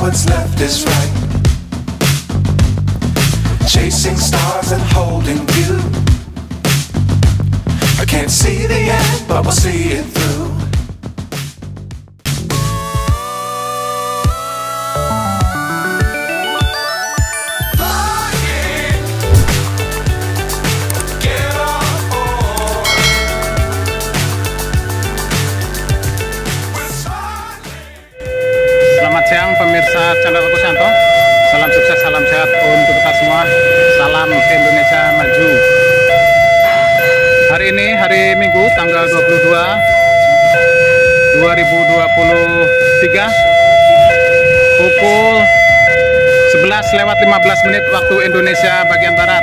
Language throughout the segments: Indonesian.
what's left is right. Chasing stars and holding you. I can't see the end, but we'll see it through. Selamat siang pemirsa channel Aku Santo. Salam sukses, salam sehat untuk kita semua. Salam Indonesia Maju. Hari ini hari Minggu tanggal 22 2023 pukul 11:15 waktu Indonesia bagian Barat.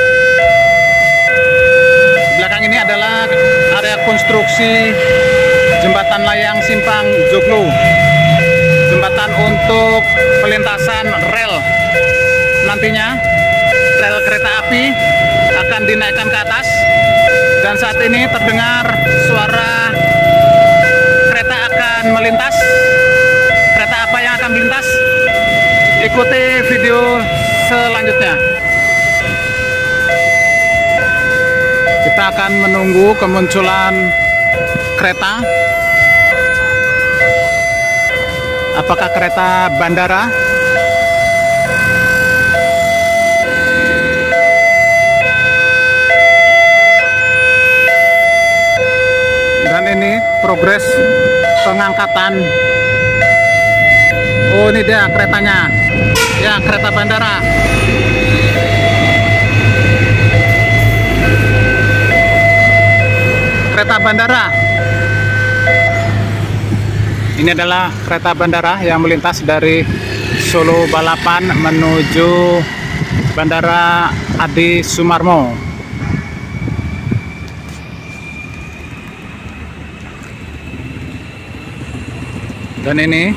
Belakang ini adalah area konstruksi jembatan layang Simpang Joglo. Jembatan untuk pelintasan rel. Nantinya rel kereta api akan dinaikkan ke atas, dan saat ini terdengar suara kereta akan melintas. Kereta apa yang akan melintas? Ikuti video selanjutnya. Kita akan menunggu kemunculan kereta. Apakah kereta bandara? Dan ini progres pengangkatan. Oh, ini dia keretanya. Ya, kereta bandara. Kereta bandara. Ini adalah kereta bandara yang melintas dari Solo Balapan menuju Bandara Adi Sumarmo. Dan ini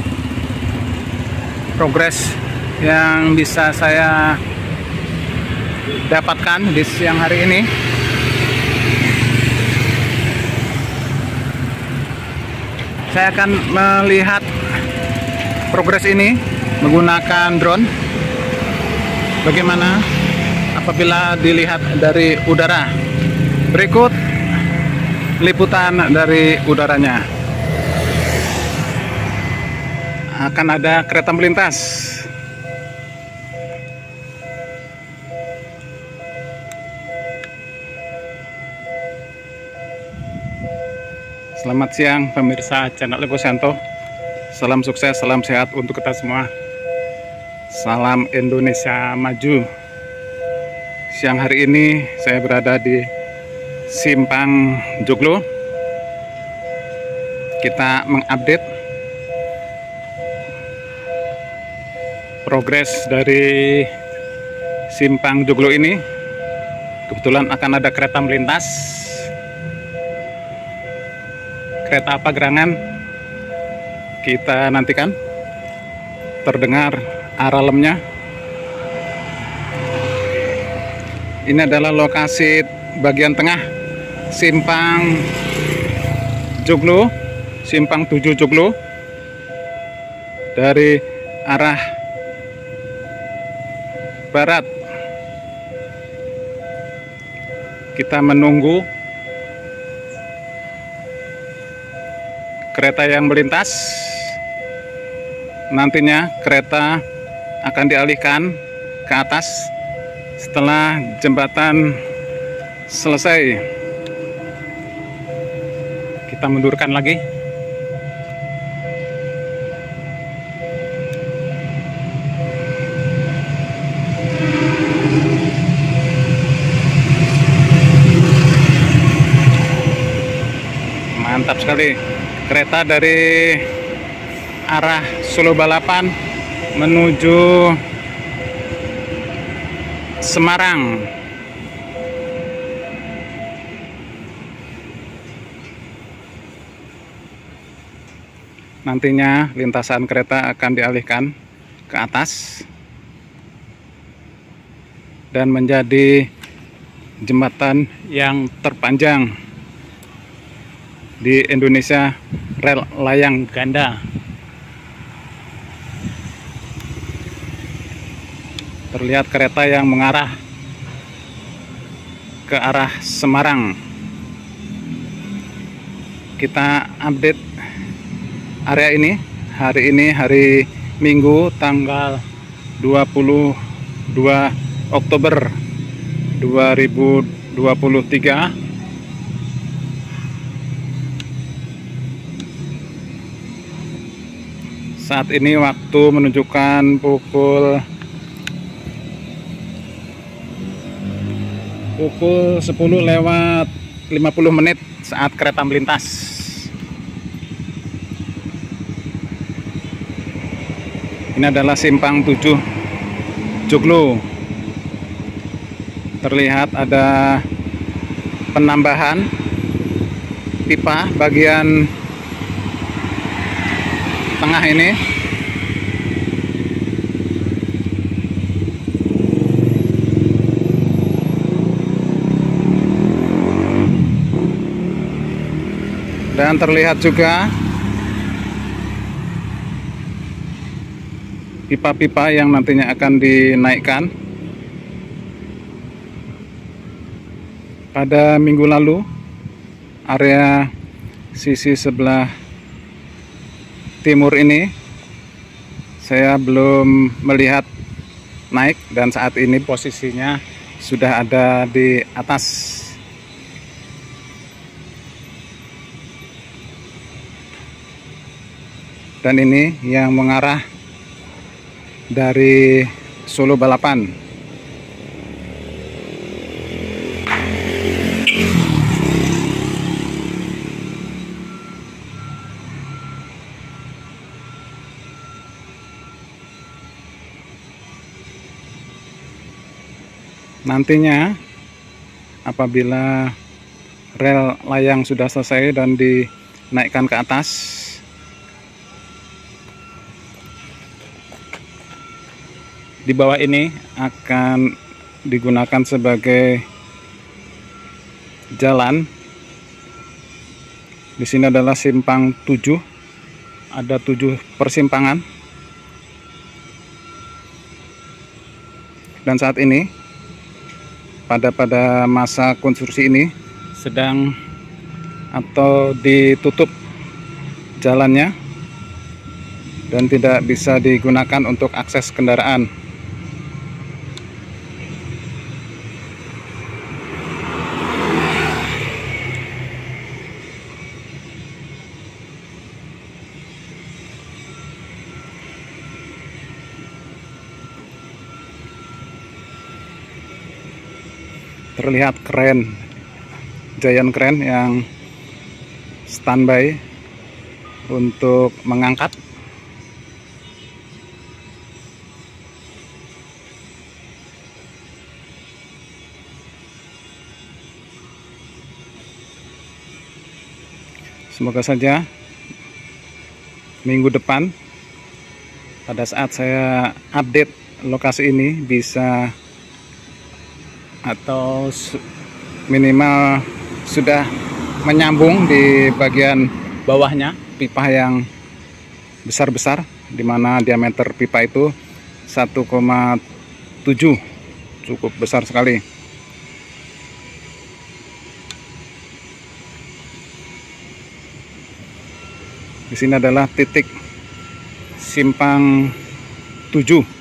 progres yang bisa saya dapatkan di siang hari ini. Saya akan melihat progres ini menggunakan drone. Bagaimana apabila dilihat dari udara? Berikut liputan dari udaranya. Akan ada kereta melintas. Selamat siang pemirsa channel Aku Santo. Salam sukses, salam sehat untuk kita semua. Salam Indonesia Maju. Siang hari ini saya berada di Simpang Joglo. Kita mengupdate progres dari Simpang Joglo ini. Kebetulan akan ada kereta melintas. Kereta apa gerangan? Kita nantikan. Terdengar alarmnya. Ini adalah lokasi bagian tengah Simpang Joglo, Simpang 7 Joglo. Dari arah barat kita menunggu kereta yang melintas. Nantinya kereta akan dialihkan ke atas setelah jembatan selesai. Kita mundurkan lagi. Mantap sekali. Kereta dari arah Solo Balapan menuju Semarang. Nantinya lintasan kereta akan dialihkan ke atas dan menjadi jembatan yang terpanjang di Indonesia, rel layang ganda. terlihat kereta yang mengarah ke arah Semarang. Kita update area ini. Hari ini hari Minggu tanggal 22 Oktober 2023. Saat ini waktu menunjukkan pukul 10:50 saat kereta melintas. Ini adalah simpang 7 Joglo. Terlihat ada penambahan pipa bagian tengah ini. Dan terlihat juga pipa-pipa yang nantinya akan dinaikkan. Pada minggu lalu, area sisi sebelah timur ini saya belum melihat naik, dan saat ini posisinya sudah ada di atas. Dan ini yang mengarah dari Solo Balapan. Nantinya apabila rel layang sudah selesai dan dinaikkan ke atas, di bawah ini akan digunakan sebagai jalan. Di sini adalah simpang 7, ada 7 persimpangan. Dan saat ini pada masa konstruksi ini sedang atau ditutup jalannya dan tidak bisa digunakan untuk akses kendaraan. Terlihat kren, giant crane yang standby untuk mengangkat. Semoga saja minggu depan pada saat saya update lokasi ini bisa, atau minimal sudah menyambung di bagian bawahnya pipa yang besar-besar, di mana diameter pipa itu 1,7, cukup besar sekali. Di sini adalah titik simpang 7.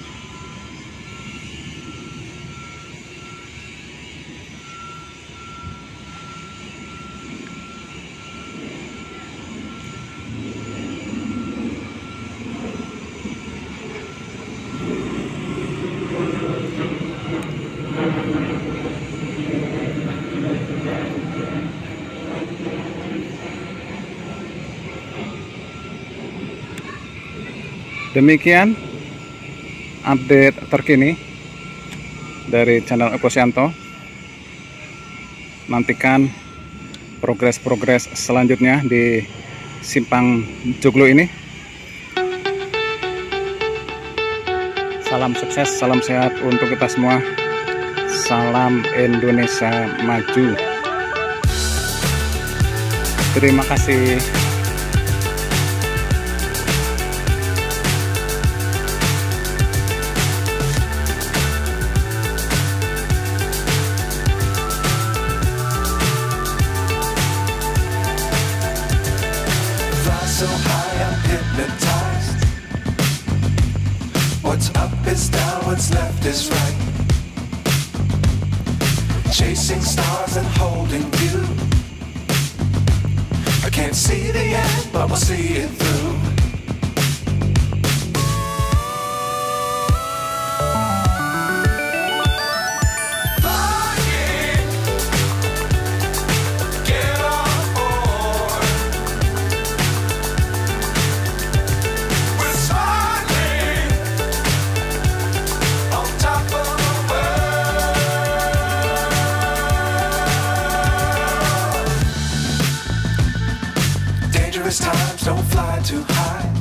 Demikian update terkini dari channel Ekosianto. Nantikan progres-progres selanjutnya di simpang Joglo ini. Salam sukses, salam sehat untuk kita semua. Salam Indonesia Maju. Terima kasih. so high I'm hypnotized. What's up is down, what's left is right. Chasing stars and holding you. I can't see the end, but we'll see it through. Dangerous times, don't fly too high.